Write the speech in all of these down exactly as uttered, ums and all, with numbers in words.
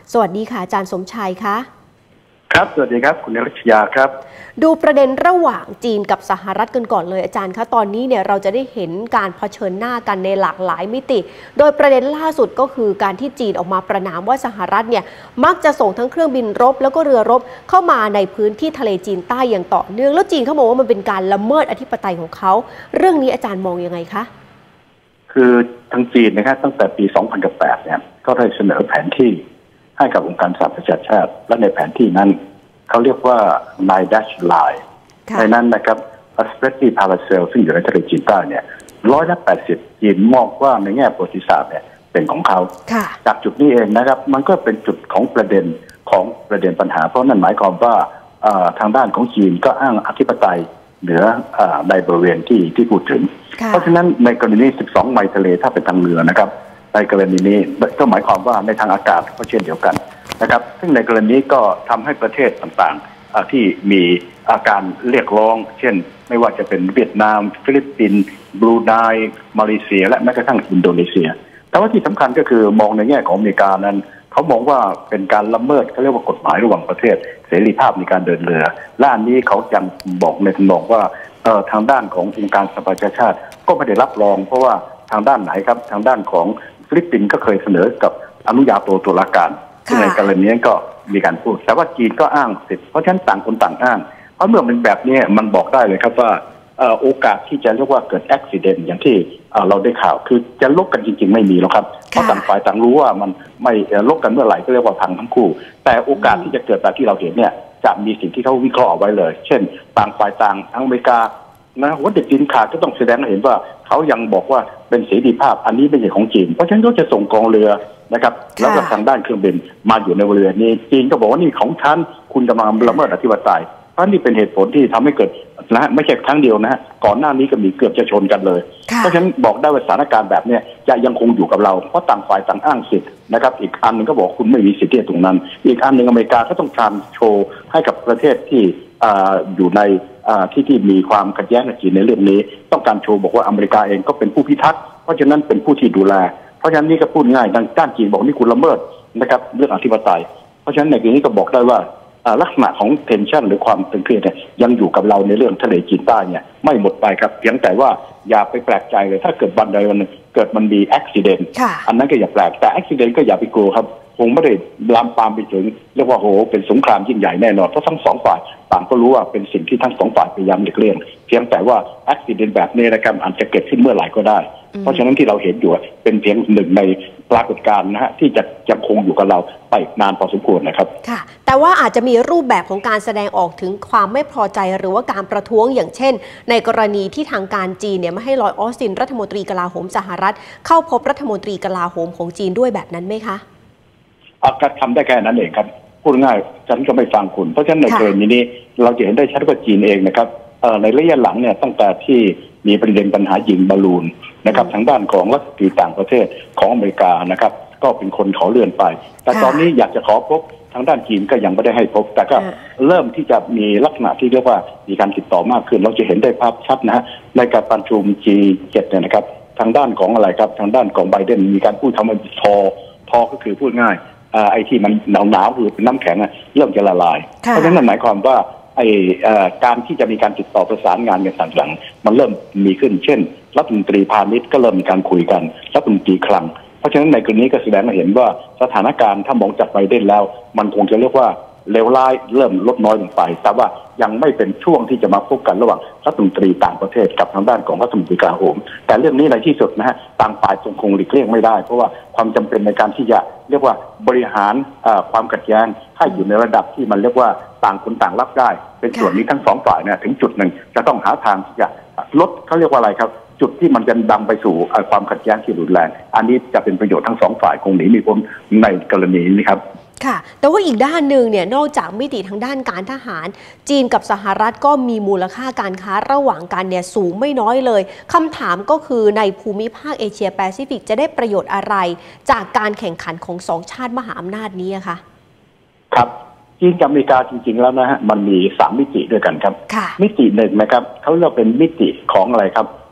สวัสดีค่ะอาจารย์สมชัยคะครับสวัสดีครับคุณนรัชยาครับดูประเด็นระหว่างจีนกับสหรัฐกันก่อนเลยอาจารย์คะตอนนี้เนี่ยเราจะได้เห็นการเผชิญหน้ากันในหลากหลายมิติโดยประเด็นล่าสุดก็คือการที่จีนออกมาประณามว่าสหรัฐเนี่ยมักจะส่งทั้งเครื่องบินรบแล้วก็เรือรบเข้ามาในพื้นที่ทะเลจีนใต้อย่างต่อเนื่องแล้วจีนเขาบอกว่ามันเป็นการละเมิดอธิปไตยของเขาเรื่องนี้อาจารย์มองยังไงคะคือทางจีนนะครับตั้งแต่ปีสองพันแปดเนี่ยก็ได้เสนอแผนที่ให้กับองค์การสหประชาชาติและในแผนที่นั้นเขาเรียกว่า Nine Dash Line ในนั้นนะครับ Prosperity Paracel ซึ่งอยู่ในทะเลจีนใต้เนี่ยร้อยละแปดสิบจีนมองว่าในแง่ประวัติศาสตร์เนี่ยเป็นของเขาจากจุดนี้เองนะครับมันก็เป็นจุดของประเด็นของประเด็นปัญหาเพราะนั่นหมายความว่าทางด้านของจีนก็อ้างอธิปไตยเหนือในบริเวณที่ที่พูดถึงเพราะฉะนั้นในกรณีสิบสองไมล์ทะเลถ้าเป็นทางเรือนะครับในกรณีนี้ก็หมายความว่าในทางอากาศก็เช่นเดียวกันนะครับซึ่งในกรณีก็ทำให้ประเทศต่างๆที่มีอาการเรียกร้องเช่นไม่ว่าจะเป็นเวียดนามฟิลิปปินส์บรูไนมาเลเซียและแม้กระทั่งอินโดนีเซียแต่ว่าที่สำคัญก็คือมองในแง่ของอเมริกานั้นเขามองว่าเป็นการละเมิดเขาเรียกว่ากฎหมายระหว่างประเทศเสรีภาพในการเดินเรือและอันนี้เขายังบอกในทำนองว่าทางด้านขององค์การสหประชาชาติก็ไม่ได้รับรองเพราะว่าทางด้านไหนครับทางด้านของฟิลิปปินส์ก็เคยเสนอกับอนุญาโตตุลาการซึ่งในกรณีนี้ก็มีการพูดแต่ว่าจีนก็อ้างสิทธิ์เพราะฉะนั้นต่างคนต่างอ้างเพราะเมื่อเป็นแบบนี้มันบอกได้เลยครับว่าโอกาสที่จะเรียกว่าเกิดอุบัติเหตุอย่างที่เราได้ข่าวคือจะลบกันจริงๆไม่มีหรอกครับเพราะต่างฝ่ายต่างรู้ว่ามันไม่ลบกันเมื่อไหร่ก็เรียกว่าพังทั้งคู่แต่โอกาสที่จะเกิดแบบที่เราเห็นเนี่ยจะมีสิ่งที่เขาวิเคราะห์เอาไว้เลยเช่นต่างฝ่ายต่างทั้งอเมริกานะว่าเด็กจีนขาดก็ต้องแสดงให้เห็นว่าเขายังบอกว่าเป็นเสรีภาพอันนี้ไม่ใช่ของจีนเพราะฉะนั้นก็จะส่งกองเรือนะครับแล้วก็ทางด้านเครื่องบินมาอยู่ในบริเวณนี้จีนก็บอกว่านี่ของฉันคุณจะมาละเมิดอธิปไตยเพราะนี่เป็นเหตุผลที่ทำให้เกิดนะไม่ใช่ครั้งเดียวนะฮะก่อนหน้านี้ก็มีเกือบจะชนกันเลยเพราะฉะนั้นบอกได้ว่าสถานการณ์แบบนี้จะยังคงอยู่กับเราเพราะต่างฝ่ายต่างอ้างสิทธิ์นะครับอีกอันหนึ่งก็บอกคุณไม่มีสิทธิ์ที่ตรงนั้นอีกอันหนึ่งอเมริกาก็ต้องการโชว์ให้กับประเทศที่อยู่ในที่ที่มีความขัดแย้งกับจีนในเรื่องนี้ต้องการโชว์บอกว่าอเมริกาเองก็เป็นผู้พิทักษ์เพราะฉะนั้นเป็นผู้ที่ดูแลเพราะฉะนั้นนี่ก็พูดง่ายทางด้านจีนบอกนี่คุณละเมิดนะครับเรื่องอธิปไตยเพราะฉะนั้นในที่นี้ก็บอกได้ว่าลักษณะของเทนชันหรือความตึงเครียดเนี่ยยังอยู่กับเราในเรื่องทะเลจีนใต้เนี่ยไม่หมดไปครับเพียงแต่ว่าอย่าไปแปลกใจเลยถ้าเกิดวันใดวันหนึ่งเกิดมันมีอุบัติเหตุอันนั้นก็อย่าแปลกแต่อุบัติเหตุก็อย่าไปกลัวครับคงไม่ได้ลามปามไปถึงเรียกว่าโหเป็นสงครามยิ่งใหญ่แน่นอนเพราะทั้งสองฝ่ายต่างก็รู้ว่าเป็นสิ่งที่ทั้งสองฝ่ายพยายามหลีกเลี่ยงเพียงแต่ว่าอุบัติเหตุแบบนี้นะครับอาจจะเกิดขึ้นเมื่อไหร่ก็ได้เพราะฉะนั้นที่เราเห็นอยู่เป็นเพียงหนึ่งในปรากฏการณ์นะฮะที่จะยังคงอยู่กับเราไปนานพอสมควรนะครับค่ะแต่ว่าอาจจะมีรูปแบบของการแสดงออกถึงความไม่พอใจหรือว่าการประท้วงอย่างเช่นในกรณีที่ทางการจีนเนี่ยไม่ให้ลอยออสตินรัฐมนตรีกลาโหมสหรัฐเข้าพบรัฐมนตรีกลาโหมของจีนด้วยแบบนั้นไหมคะอาการทำได้แค่นั้นเองครับพูดง่ายฉันก็ไม่ฟังคุณเพราะฉะนั้นในกรณีนี้เราจะเห็นได้ชัดว่าจีนเองนะครับในระยะหลังเนี่ยตั้งแต่ที่มีประเด็นปัญหายิงบอลลูนนะครับทางด้านของรัฐมนตรีต่างประเทศของอเมริกานะครับก็เป็นคนขอเลื่อนไปแต่ตอนนี้อยากจะขอพบทางด้านจีนก็ยังไม่ได้ให้พบแต่ก็เริ่มที่จะมีลักษณะที่เรียกว่ามีการติดต่อมากขึ้นเราจะเห็นได้ภาพชัดนะฮะในการประชุม จี เจ็ด เนี่ยนะครับทางด้านของอะไรครับทางด้านของไบเดนมีการพูดคำว่าทอทอก็คือพูดง่ายไอ้ที่มันหนาวหนาวคือเป็นน้ำแข็งเริ่มจะละลายเพราะฉะนั้นหมายความว่าไอ้การที่จะมีการติดต่อประสานงานกันต่างๆมันเริ่มมีขึ้นเช่นรัฐมนตรีพาณิชย์ก็เริ่มมีการคุยกันรัฐมนตรีคลังเพราะฉะนั้นในกรณีก็แสดงให้เห็นว่าสถานการณ์ถ้ามองจากไบเดนแล้วมันคงจะเรียกว่าเลวร้ายเริ่มลดน้อยลงไปแต่ว่ายังไม่เป็นช่วงที่จะมาพบกันระหว่างรัฐมนตรีต่างประเทศกับทางด้านของรัฐมนตรีกลาโหมแต่เรื่องนี้ในที่สุดนะฮะต่างฝ่ายคงหลีกเลี่ยงไม่ได้เพราะว่าความจำเป็นในการที่จะเรียกว่าบริหารความขัดแย้งให้อยู่ในระดับที่มันเรียกว่าต่างคนต่างรับได้เป็นส่วนนี้ทั้งสองฝ่ายเนี่ยถึงจุดหนึ่งจะต้องหาทางที่จะลดเขาเรียกว่าอะไรครับจุดที่มันจะนำไปสู่ความขัดแย้งที่รุนแรงอันนี้จะเป็นประโยชน์ทั้งสองฝ่ายคงหนีไม่พ้นในกรณีนี้ครับค่ะแต่ว่าอีกด้านหนึ่งเนี่ยนอกจากมิติทางด้านการทหารจีนกับสหรัฐก็มีมูลค่าการค้าระหว่างกันเนี่ยสูงไม่น้อยเลยคำถามก็คือในภูมิภาคเอเชียแปซิฟิกจะได้ประโยชน์อะไรจากการแข่งขันของสองชาติมหาอำนาจนี้คะครับจีนกับอเมริกาจริงๆแล้วนะฮะมันมีสามมิติด้วยกันครับมิติหนึ่งนะครับเขาเรียกเป็นมิติของอะไรครับ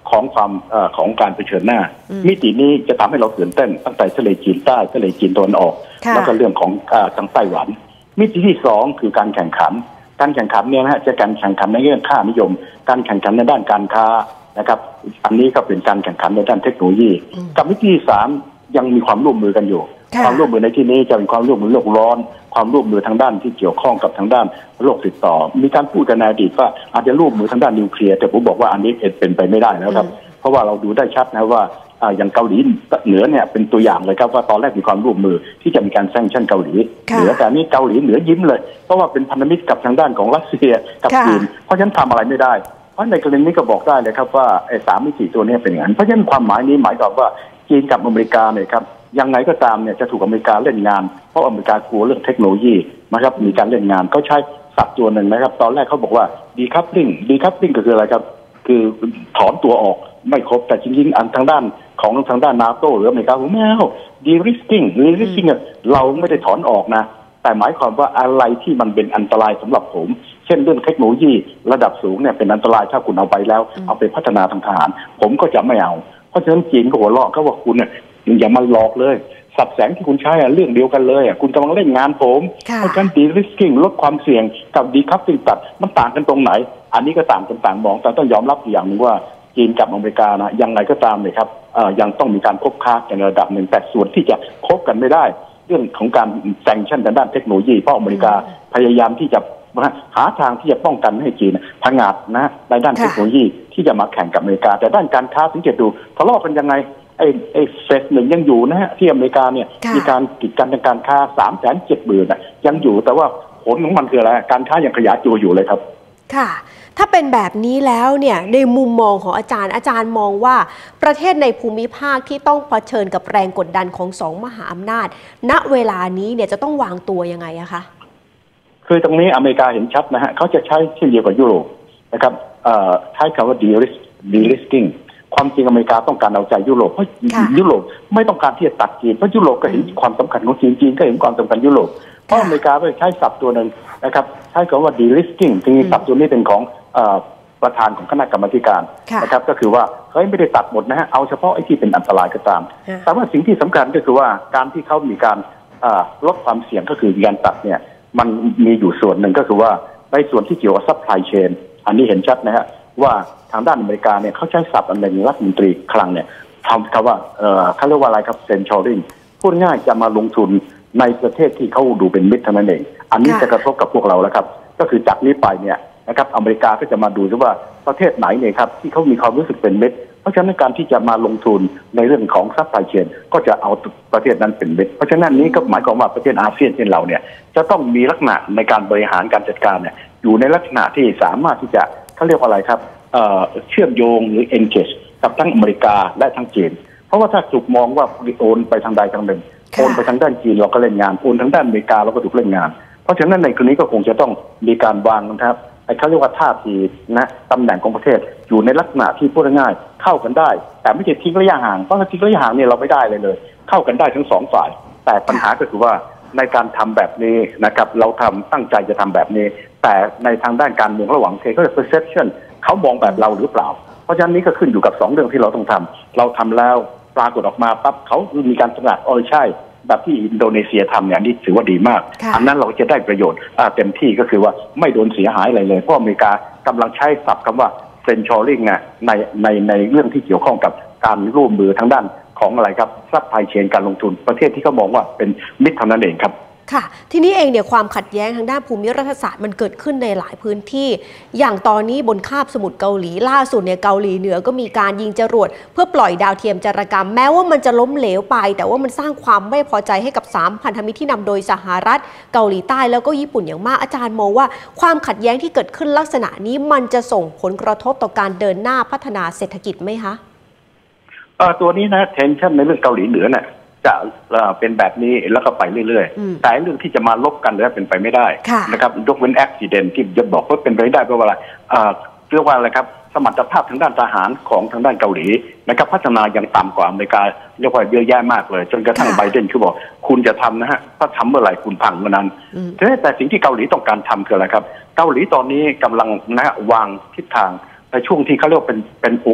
ของความเอ่อของการเผชิญหน้ามิตินี้จะทำให้เราตื่นเต้นตั้งแต่ทะเลจีนใต้ทะเลจีนตะวันออกแล้วก็เรื่องของทางไต้หวันมิติที่สองคือการแข่งขันการแข่งขันเนี่ยนะฮะจะการแข่งขันในเรื่องค่านิยมการแข่งขันในด้านการค้านะครับอันนี้ก็เป็นการแข่งขันในด้านเทคโนโลยีกับมิติที่สามยังมีความร่วมมือกันอยู่ความร่วมมือในที่นี้จะเป็นความร่วมมือโลกร้อนความร่วมมือทางด้านที่เกี่ยวข้องกับทางด้านโลกติดต่อมีการพูดกันในอดีตว่าอาจจะร่วมมือทางด้านนิวเคลียร์แต่ผมบอกว่าอันนี้เป็นไปไม่ได้แล้วครับเพราะว่าเราดูได้ชัดนะว่าอย่างเกาหลีเหนือเนี่ยเป็นตัวอย่างเลยครับว่าตอนแรกมีความร่วมมือที่จะมีการแซงชั่นเกาหลีเหนือแต่นี้เกาหลีเหนือยิ้มเลยเพราะว่าเป็นพันธมิตรกับทางด้านของรัสเซียกับจีนเพราะฉะนั้นทำอะไรไม่ได้เพราะในกรณีนี้ก็บอกได้เลยครับว่าไอ้สามมิติตัวนี้เป็นอย่างนั้นเพราะฉะนั้นความหมายนี้หมายความว่าจีนกับอเมริกาเนี่ยครับยังไงก็ตามเนี่ยจะถูกอเมริกาเล่นงานเพราะอเมริกากลัวเรื่องเทคโนโลยีนะครับมีการเล่นงานก็ใช้ศัพท์ตัวหนึ่งนะครับตอนแรกเขาบอกว่า decoupling decoupling ก็คืออะไรครับคือถอนตัวออกไม่ครบแต่จริงๆอันทางด้านของทางด้านนาโต้หรืออเมริกาผมไม่เอา de-risking de-risking เราไม่ได้ถอนออกนะแต่หมายความว่าอะไรที่มันเป็นอันตรายสำหรับผมเช่นเรื่องเทคโนโลยีระดับสูงเนี่ยเป็นอันตรายถ้าคุณเอาไปแล้วเอาไปพัฒนาทางทหารผมก็จะไม่เอาเพราะฉะนั้นจีนก็หัวเราะเขาว่าคุณเนี่ยอย่ามาหลอกเลยสับแสงที่คุณใช้เรื่องเดียวกันเลยคุณกำลังเล่นงานผมเพราะฉะนั้น de-risking ลดความเสี่ยงกับ decoupling ตัดมันต่างกันตรงไหนอันนี้ก็ต่างกันต่างมองแต่ต้องยอมรับอย่างนึงว่าจีนกับอเมริกานะยังไงก็ตามเลยครับยังต้องมีการคบค้าในระดับหนึ่งแต่ส่วนที่จะคบกันไม่ได้เรื่องของการแซงชั่นทางด้านเทคโนโลยีเพราะอเมริกาพยายามที่จะหาทางที่จะป้องกันให้จีนพังงาดนะในด้านเทคโนโลยีที่จะมาแข่งกับอเมริกาแต่ด้านการค้าสังเกตดูทะเลาะกันยังไงไอ้ไอ้เฟสหนึ่งยังอยู่นะฮะที่อเมริกาเนี่ยมีการกีดกันทางการค้าสามแสนเจ็ดหมื่นยังอยู่แต่ว่าผลของมันคืออะไรการค้ายังขยายตัวอยู่เลยครับค่ะถ้าเป็นแบบนี้แล้วเนี่ยในมุมมองของอาจารย์อาจารย์มองว่าประเทศในภูมิภาคที่ต้องเผชิญกับแรงกดดันของสองมหาอำนาจณเวลานี้เนี่ยจะต้องวางตัวยังไงอะคะคือตรงนี้อเมริกาเห็นชัดนะฮะเขาจะใช้เช่นเดียวกับยุโรปนะครับใช้คำว่า de-risking ความจริงอเมริกาต้องการเอาใจยุโรปเพราะยุโรปไม่ต้องการที่จะตัดจีนเพราะยุโรปก็เห็นความสำคัญของจีนจีนก็เห็นความสำคัญยุโรปเพราะอเมริกาไปใช้ศัพท์ตัวหนึ่งนะครับใช้คำว่า de-risking ที่ศัพท์ตัวนี้เป็นของประธานของคณะกรรมการนะครับก็คือว่าเฮ้ยไม่ได้ตัดหมดนะฮะเอาเฉพาะไอ้ที่เป็นอันตรายก็ตามแต่ว่าสิ่งที่สำคัญก็คือว่าการที่เขามีการลดความเสี่ยงก็คือการตัดเนี่ยมันมีอยู่ส่วนหนึ่งก็คือว่าในส่วนที่เกี่ยวกับ supply chain อันนี้เห็นชัดนะฮะว่าทางด้านอเมริกาเนี่ยเขาใช้ศัพท์อันหนึ่งรัฐมนตรีคลังเนี่ยทำคำว่าเขาเรียกว่าอะไรครับ censoring พูดง่ายจะมาลงทุนในประเทศที่เขาดูเป็นมิตรเท่านั้นเองอันนี้จะกระทบกับพวกเราแล้วครับก็คือจากนี้ไปเนี่ยนะครับอเมริกาก็จะมาดูว่าประเทศไหนเนี่ยครับที่เขามีความรู้สึกเป็นมิตรเพราะฉะนั้นการที่จะมาลงทุนในเรื่องของซัพพลายเชนก็จะเอาประเทศนั้นเป็นมิตรเพราะฉะนั้นนี้ก็หมายความว่าประเทศอาเซียนเช่นเราเนี่ยจะต้องมีลักษณะในการบริหารการจัดการเนี่ยอยู่ในลักษณะที่สามารถที่จะเขาเรียกว่าอะไรครับเอ่อเชื่อมโยงหรือ engage กับทั้งอเมริกาและทั้งจีนเพราะว่าถ้าถูกมองว่าโอนไปทางใดทางหนึ่งโอนไปทางด้านจีนเราก็เล่นงานโอนทางด้านอเมริกาเราก็ถูกเล่นงานเพราะฉะนั้นในกรณีก็คงจะต้องมีการวางนะครับไอ้เขาเรียกว่าท่าทีนะตำแหน่งของประเทศอยู่ในลักษณะที่พูดง่ายๆเข้ากันได้แต่ไม่ใช่ทิ้งระยะห่างเพราะถ้าทิ้งระยะห่างเนี่ยเราไม่ได้เลยเลยเข้ากันได้ทั้งสองฝ่ายแต่ปัญหาก็คือว่าในการทำแบบนี้นะครับเราทำตั้งใจจะทำแบบนี้แต่ในทางด้านการเมืองระหว่างประเทศก็จะ perception เขามองแบบเราหรือเปล่าเพราะฉะนั้นนี้ก็ขึ้นอยู่กับสองเรื่องที่เราต้องทำเราทำแล้วปรากฏออกมาปั๊บเขามีการตระหนักอ๋อใช่แบบที่อินโดนีเซียทำเนี่ยนี่ถือว่าดีมากอันนั้นเราจะได้ประโยชน์เต็มที่ก็คือว่าไม่โดนเสียหายอะไรเลยเพราะอเมริกากำลังใช้ศัพท์คำว่า censoring เนี่ยในในในเรื่องที่เกี่ยวข้องกับการร่วมมือทางด้านของอะไรครับซัพพลายเชนการลงทุนประเทศที่เขามองว่าเป็นมิตรเท่านั้นเองครับค่ะทีนี้เองเนี่ยความขัดแย้งทางด้านภูมิรัฐศาสตร์มันเกิดขึ้นในหลายพื้นที่อย่างตอนนี้บนคาบสมุทรเกาหลีล่าสุดเนี่ยเกาหลีเหนือก็มีการยิงจรวดเพื่อปล่อยดาวเทียมจารกรรมแม้ว่ามันจะล้มเหลวไปแต่ว่ามันสร้างความไม่พอใจให้กับสามพันธมิตรที่นำโดยสหรัฐเกาหลีใต้แล้วก็ญี่ปุ่นอย่างมากอาจารย์มองว่าความขัดแย้งที่เกิดขึ้นลักษณะนี้มันจะส่งผลกระทบต่อการเดินหน้าพัฒนาเศรษฐกิจไหมคะเออตัวนี้นะเทนชั่นในเรื่องเกาหลีเหนือเนี่ยจะเป็นแบบนี้แล้วก็ไปเรื่อยๆแต่เรื่องที่จะมาลบกันเนี่ยเป็นไปไม่ได้นะครับยกเว้นอุบัติเหตุที่จะบอกว่าเป็นไปได้เพราะว่าอะไรเรียกว่าอะไรครับสมรรถภาพทางด้านทหารของทางด้านเกาหลีนะครับพัฒนาอย่างต่ำกว่าอเมริกาเรียกว่าเยอะแยะมากเลยจนกระทั่งไบเดนคือบอกคุณจะทำนะฮะถ้าทำเมื่อไหร่คุณพังเมื่อนั้นแต่สิ่งที่เกาหลีต้องการทำคืออะไรครับเกาหลีตอนนี้กำลังนะวางทิศทางในช่วงที่เขาเรียกว่าเป็นเป็นโอกาส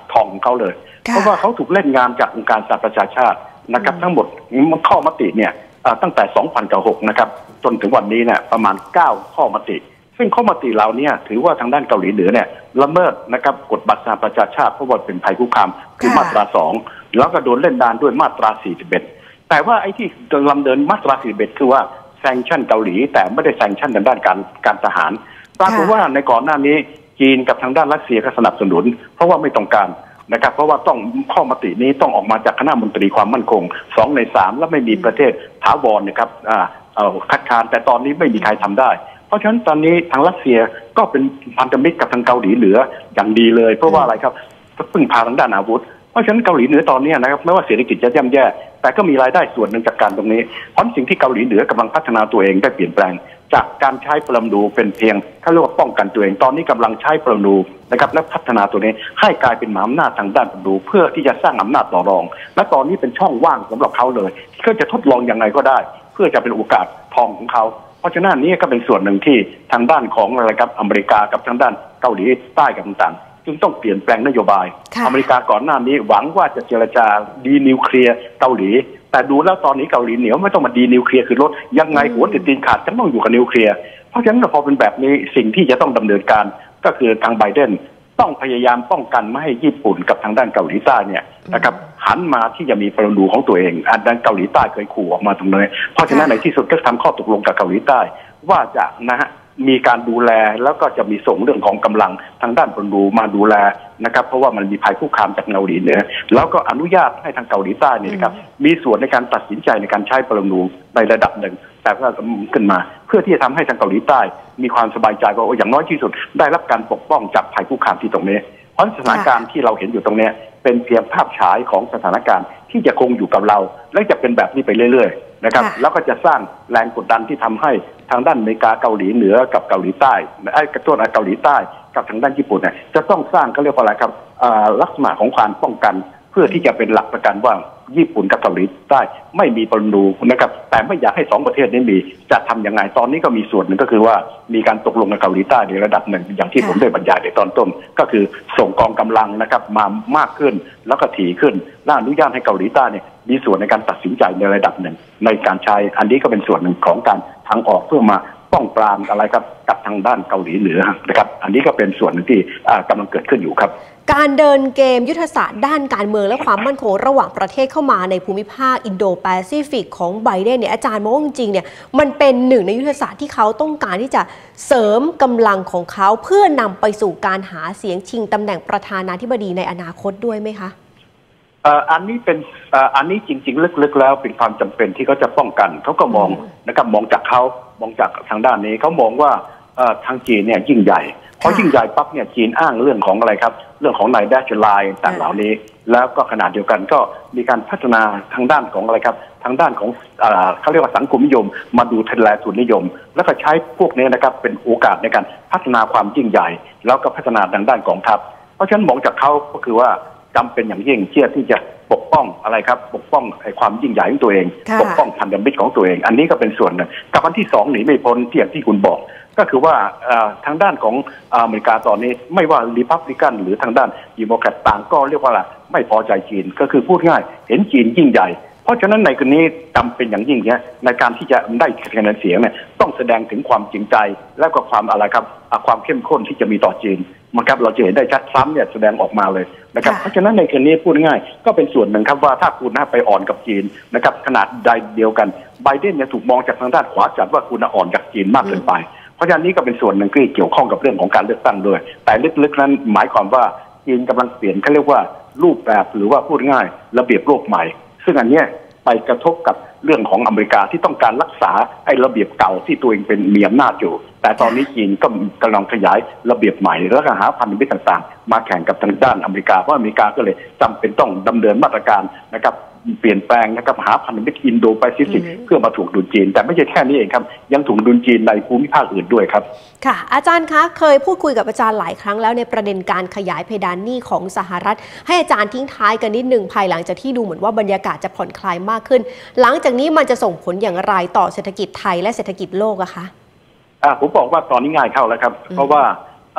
ทองของเขาเลยเพราะว่าเขาถูกเล่นงานจากองค์การสหประชาชาตินะครับทั้งหมดข้อมติเนี่ยตั้งแต่สองพันหกนะครับจนถึงวันนี้เนี่ยประมาณเก้าข้อมติซึ่งข้อมติเหล่านี้ถือว่าทางด้านเกาหลีเหนือเนี่ยละเมิดนะครับกฎบัตรสหประชาชาติเพราะว่าเป็นภัยคุกคามคือมาตราสองแล้วก็โดนเล่นดานด้วยมาตราสี่สิบเอ็ดแต่ว่าไอ้ที่ลำเดินมาตราสี่สิบเอ็ดคือว่าแซงชั่นเกาหลีแต่ไม่ได้แซงชั่นทางด้านการการทหารปรากฏว่าในก่อนหน้านี้จีนกับทางด้านรัสเซียก็สนับสนุนเพราะว่าไม่ต้องการนะครับเพราะว่าต้องข้อมตินี้ต้องออกมาจากคณะมนตรีความมั่นคงสองในสามและไม่มีประเทศถาวรนะครับอ่าเอาคัดค้านแต่ตอนนี้ไม่มีใครทำได้เพราะฉะนั้นตอนนี้ทางรัสเซียก็เป็นพันธมิตรกับทางเกาหลีเหนืออย่างดีเลยเพราะว่าอะไรครับพึ่งพาทางด้านอาวุธเพราะฉะนั้นเกาหลีเหนือตอนนี้นะครับไม่ว่าเศรษฐกิจจะย่ำแย่แต่ก็มีรายได้ส่วนหนึ่งจากการตรงนี้เพราะสิ่งที่เกาหลีเหนือกำลังพัฒนาตัวเองได้เปลี่ยนแปลงจากการใช้ปรมาณูเป็นเพียงเขาเรียกว่าป้องกันตัวเองตอนนี้กำลังใช้ปรมาณูนะครับและพัฒนาตัวนี้ให้กลายเป็นมหาอำนาจทางด้านปรมาณูเพื่อที่จะสร้างอำนาจต่อรองและตอนนี้เป็นช่องว่างสำหรับเขาเลยที่เขาจะทดลองยังไงก็ได้เพื่อจะเป็นโอกาสทองของเขาเพราะฉะนั้นนี้ก็เป็นส่วนหนึ่งที่ทางด้านของอะไรครับอเมริกากับทางด้านเกาหลีใต้กับต่างๆจึงต้องเปลี่ยนแปลงนโยบายอเมริกาก่อนหน้านี้หวังว่าจะเจรจาดีนิวเคลียร์เกาหลีแต่ดูแล้วตอนนี้เกาหลีเหนียวไม่ต้องมาดีนิวเคลียร์คือลดยังไงหัวติดตีนขาดจะต้องอยู่กับนิวเคลียร์เพราะฉะนั้นพอเป็นแบบนี้สิ่งที่จะต้องดำเนินการก็คือทางไบเดนต้องพยายามป้องกันไม่ให้ญี่ปุ่นกับทางด้านเกาหลีใต้เนี่ยนะครับหันมาที่จะมีปรมาณูของตัวเองอันนั้นเกาหลีใต้เคยขู่ออกมาตรงนี้เพราะฉะนั้นในที่สุดก็ทำข้อตกลงกับเกาหลีใต้ว่าจะนะฮะมีการดูแลแล้วก็จะมีส่งเรื่องของกำลังทางด้านปรมาณูมาดูแลนะครับเพราะว่ามันมีภัยคุกคามจากเกาหลีเหนือแล้วก็อนุญาตให้ทางเกาหลีใต้เนี่ยนะครับมีส่วนในการตัดสินใจในการใช้ปรมาณูในระดับหนึ่งแต่ก็ขึ้นมาเพื่อที่จะทำให้ทางเกาหลีใต้มีความสบายใจว่าอย่างน้อยที่สุดได้รับการปกป้องจากภัยคุกคามที่ตรงนี้เพราะสถานการณ์ที่เราเห็นอยู่ตรงนี้เป็นเพียงภาพฉายของสถานการณ์ที่จะคงอยู่กับเราและจะเป็นแบบนี้ไปเรื่อยๆนะครับแล้วก็จะสร้างแรงกดดันที่ทำให้ทางด้านอเมริกาเกาหลีเหนือกับเกาหลีใต้ไอ้กระตุ้นเกาหลีใต้กับทางด้านญี่ปุ่นเนี่ยจะต้องสร้างเขาเรียกว่าอะไรครับลักษณะของการป้องกันเพื่อที่จะเป็นหลักประกันว่าญี่ปุ่นกับเกาหลีใต้ไม่มีปรมาณูนะครับแต่ไม่อยากให้สองประเทศนี้มีจะทำยังไงตอนนี้ก็มีส่วนหนึ่งก็คือว่ามีการตกลงกับเกาหลีใต้ในระดับหนึ่งอย่างที่ผมได้บรรยายในตอนต้นก็คือส่งกองกำลังนะครับมามากขึ้นแล้วก็ถี่ขึ้นและอนุญาตให้เกาหลีใต้เนี่ยมีส่วนในการตัดสินใจในระดับหนึ่งในการใช้อันนี้ก็เป็นส่วนหนึ่งของการทางออกเพื่อมาป้องปรามอะไรครับกับทางด้านเกาหลีเหนือนะครับอันนี้ก็เป็นส่วนหนึ่งที่กำลังเกิดขึ้นอยู่ครับการเดินเกมยุทธศาสตร์ด้านการเมืองและความมั่นคงระหว่างประเทศเข้ามาในภูมิภาคอินโดแปซิฟิกของไบเดนเนี่ยอาจารย์มองว่าจริงๆเนี่ยมันเป็นหนึ่งในยุทธศาสตร์ที่เขาต้องการที่จะเสริมกำลังของเขาเพื่อนำไปสู่การหาเสียงชิงตำแหน่งประธานาธิบดีในอนาคตด้วยไหมคะอันนี้เป็นอันนี้จริงๆลึกๆแล้วเป็นความจำเป็นที่เขาจะป้องกันเขาก็มองนะครับมองจากเขามองจากทางด้านนี้เขามองว่าทางจีนเนี่ยยิ่งใหญ่เพราะยิ่งใหญ่ปั๊บเนี่ยจีนอ้างเรื่องของอะไรครับเรื่องของนายแดชไลน์ต่างเหล่านี้แล้วก็ขนาดเดียวกันก็มีการพัฒนาทางด้านของอะไรครับทางด้านของเขาเรียกว่าสังคมนิยมมาดูทแลทุนนิยมแล้วก็ใช้พวกนี้นะครับเป็นโอกาสในการพัฒนาความยิ่งใหญ่แล้วก็พัฒนาทางด้านกองทัพเพราะฉะนั้นมองจากเขาก็คือว่าจำเป็นอย่างยิ่งที่ที่จะปกป้องอะไรครับปกป้องความยิ่งใหญ่ของตัวเองปกป้องพันธมิตรของตัวเองอันนี้ก็เป็นส่วนหนึ่งกับอันที่สองหนีไม่พ้นที่อย่างที่คุณบอกก็คือว่าทางด้านของอเมริกาตอนนี้ไม่ว่ารีพับลิกันหรือทางด้านดิโมแครตต่างก็เรียกว่าอะไรไม่พอใจจีนก็คือพูดง่ายเห็นจีนยิ่งใหญ่เพราะฉะนั้นในกรณีจำเป็นอย่างยิ่งเนี่ยในการที่จะได้คะแนนเสียงเนี่ยต้องแสดงถึงความจริงใจและก็ความอะไรครับความเข้มข้นที่จะมีต่อจีนมันครับเราจะเห็นได้ชัดซ้ำเนี่ยแสดงออกมาเลยนะครับเพราะฉะนั้นในกรณีพูดง่ายก็เป็นส่วนหนึ่งครับว่าถ้าคุณไปอ่อนกับจีนนะครับขนาดใดเดียวกันไบเดนเนี่ยถูกมองจากทางด้านขวาจัดว่าคุณอ่อนจากจีนมากเกินไปเพราะฉะนั้นนี้ก็เป็นส่วนหนึ่งที่เกี่ยวข้องกับเรื่องของการเลือกตั้งด้วยแต่ลึกๆนั้นหมายความว่าจีนกำลังเปลี่ยนเขาเรียกว่ารูปแบบหรือว่าพูดง่ายระเบียบโลกใหม่ซึ่งอันนี้ไปกระทบกับเรื่องของอเมริกาที่ต้องการรักษาไอ้ระเบียบเก่าที่ตัวเองเป็นมีอำนาจอยู่แต่ตอนนี้จีนก็กำลังขยายระเบียบใหม่แล้วก็หาพันธมิตรต่างๆมาแข่งกับทางด้านอเมริกาเพราะอเมริกาก็เลยจำเป็นต้องดำเนินมาตรการนะครับเปลี่ยนแปลงนะครับหาพันธมิตรอินโดแปซิฟิกเพื่อมาถ่วงดุลจีนแต่ไม่ใช่แค่นี้เองครับยังถ่วงดุลจีนในภูมิภาคอื่นด้วยครับค่ะอาจารย์คะเคยพูดคุยกับอาจารย์หลายครั้งแล้วในประเด็นการขยายเพดานหนี้ของสหรัฐให้อาจารย์ทิ้งท้ายกันนิดหนึ่งภายหลังจากที่ดูเหมือนว่าบรรยากาศจะผ่อนคลายมากขึ้นหลังจากนี้มันจะส่งผลอย่างไรต่อเศรษฐกิจไทยและเศรษฐกิจโลกอะคะอ่าผมบอกว่าตอนนี้ง่ายเข้าแล้วครับเพราะว่า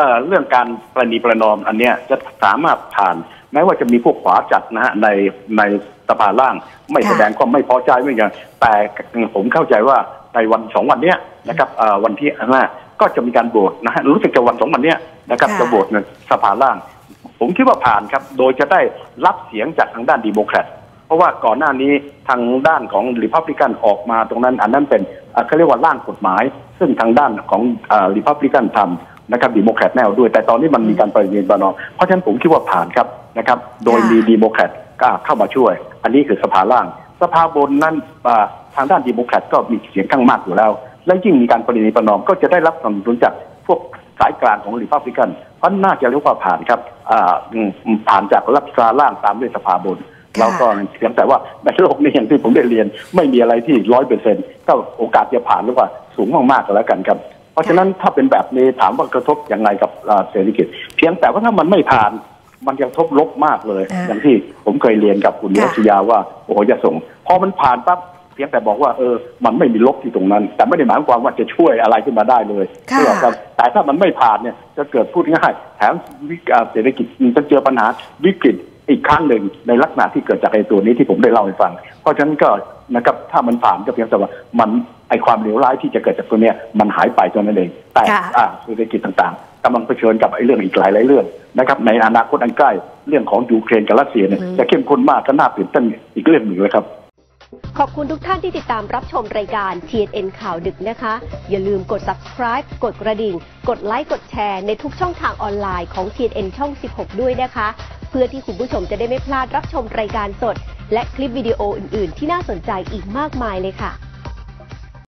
เอ่อเรื่องการประนีประนอมอันเนี้ยจะสามารถผ่านแม้ว่าจะมีพวกขวาจัดนะฮะในในสภาล่างไม่แสดงความไม่พอใจไม่อย่างแต่ผมเข้าใจว่าในวันสองวันเนี้ยนะครับวันที่ห้าก็จะมีการโหวตนะฮะรู้สึกจะวันสองวันเนี้ยนะครับจะโหวตในสภาล่างผมคิดว่าผ่านครับโดยจะได้รับเสียงจากทางด้านดีโมแครตเพราะว่าก่อนหน้านี้ทางด้านของริพับลิกันออกมาตรงนั้นอันนั้นเป็นเขาเรียกว่าร่างกฎหมายซึ่งทางด้านของริพับลิกันทำนะครับดีโมแครตแนวด้วยแต่ตอนนี้มันมีการประเด็นประนอมเพราะฉะนั้นผมคิดว่าผ่านครับนะครับโดยมีดีโมแครตก็เข้ามาช่วยอันนี้คือสภาล่างสภาบนนั้นทางด้านดีโมแครตก็มีเสียงข้างมากอยู่แล้วและยิ่งมีการประเด็นประนอมก็จะได้รับสนับสนุนจากพวกสายกลางของริพับลิกันเพราะน่าจะเรียกว่าผ่านครับผ่านจากรัฐสภาล่างตามด้วยสภาบนแล้วก็เพียงแต่ว่าในโลกนี้อย่างที่ผมได้เรียนไม่มีอะไรที่ร้อยเปอร์เซ็นต์ก็โอกาสจะผ่านหรือว่าสูงมากๆก็แล้วกันครับเพราะฉะนั้นถ้าเป็นแบบนี้ถามว่ากระทบอย่างไรกับเศรษฐกิจเพียงแต่ว่าถ้ามันไม่ผ่านมันยังทบลบมากเลยอย่างที่ผมเคยเรียนกับคุณรัชยาว่าโอ้โหจะส่งพอมันผ่านปั๊บเพียงแต่บอกว่าเออมันไม่มีลบที่ตรงนั้นแต่ไม่ได้หมายความว่าจะช่วยอะไรขึ้นมาได้เลยครับแต่ถ้ามันไม่ผ่านเนี่ยจะเกิดพูดง่ายแถมเศรษฐกิจจะเจอปัญหาวิกฤตอีกครั้งหนึ่งในลักษณะที่เกิดจากไอ้ตัวนี้ที่ผมได้เล่าให้ฟังเพราะฉะนั้นก็นะครับถ้ามันผ่านก็เพียงแต่ว่ามันไอ้ความเลวร้ายที่จะเกิดจากตัวเนี้ยมันหายไปตัวนั้นเองแต่เศรษฐกิจต่างๆกำลังเผชิญกับไอ้เรื่องอีกหลายหลายเรื่องนะครับในอนาคตอันใกล้เรื่องของยูเครนกับรัสเซียเนี่ยจะเข้มข้นมากก็น่าตื่นเต้นอีกเรื่องหนึ่งเลยครับขอบคุณทุกท่านที่ติดตามรับชมรายการ ที เอ็น เอ็น ข่าวดึกนะคะอย่าลืมกด ซับสไครบ์ กดกระดิ่งกดไลค์กดแชร์ในทุกช่องทางออนไลน์ของ ที เอ็น เอ็น ช่องสิบหกด้วยนะคะเพื่อที่คุณผู้ชมจะได้ไม่พลาดรับชมรายการสดและคลิปวิดีโออื่นๆที่น่าสนใจอีกมากมายเลยค่ะ